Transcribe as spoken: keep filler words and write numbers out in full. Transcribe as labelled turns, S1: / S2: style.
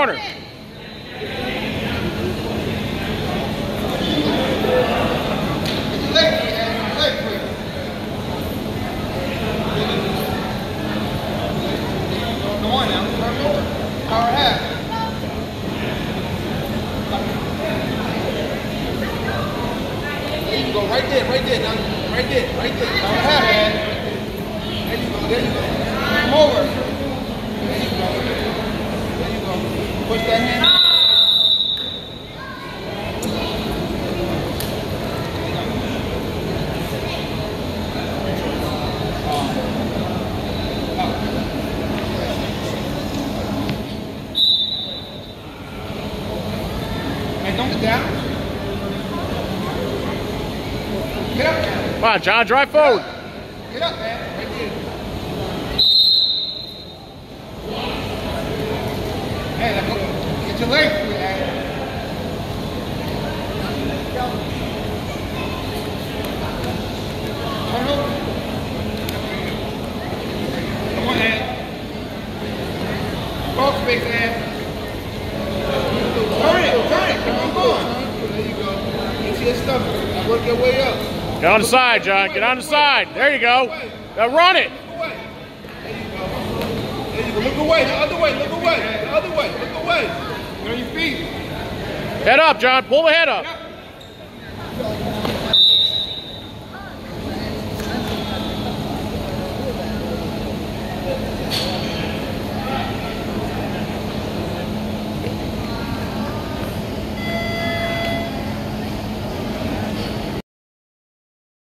S1: corner.
S2: Come on now, turn over. Power half. There you go, right there, right there, now, right there, right there. Power half, man. There you go, there you go. Come over. There you go. There you go. Push that hand. Don't get down. Get up, man.
S1: Come on, John, drive forward.
S2: Get up, man. Right there. Hey, let's go. Get your legs through, man. Turn over. Come on, man. Cross face, man. Turn it, turn it. Come on, go on. There you go. Get to your stomach. Now work your way up.
S1: Get on the side, John. Get on the side. There you go. Now run it.
S2: Look away. There you go. There you go. Look away. The other way. Look away. The other way. Look away. Get on your feet.
S1: Head up, John. Pull the head up.